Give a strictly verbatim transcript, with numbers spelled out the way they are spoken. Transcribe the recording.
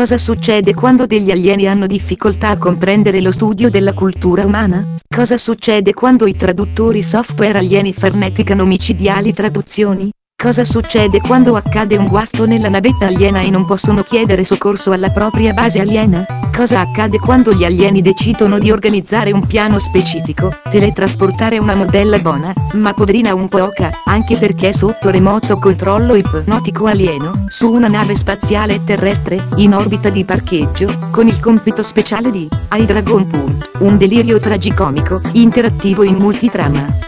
Cosa succede quando degli alieni hanno difficoltà a comprendere lo studio della cultura umana? Cosa succede quando i traduttori software alieni farneticano micidiali traduzioni? Cosa succede quando accade un guasto nella navetta aliena e non possono chiedere soccorso alla propria base aliena? Cosa accade quando gli alieni decidono di organizzare un piano specifico, teletrasportare una modella buona, ma poverina un po' oca, anche perché sotto remoto controllo ipnotico alieno, su una nave spaziale terrestre, in orbita di parcheggio, con il compito speciale di I Dragon Punto, un delirio tragicomico, interattivo in multitrama.